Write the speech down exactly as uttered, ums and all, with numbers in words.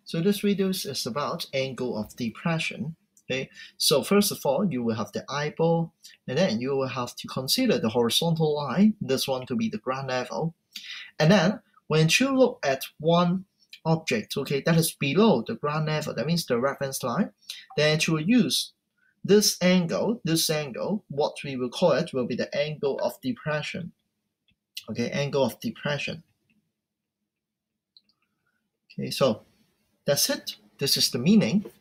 So this video is about angle of depression. Okay, so first of all, you will have the eyeball, and then you will have to consider the horizontal line, this one to be the ground level. And then when you look at one object, okay, that is below the ground level, that means the reference line, then you will use this angle, this angle, what we will call it will be the angle of depression. Okay, angle of depression. Okay, so that's it. This is the meaning.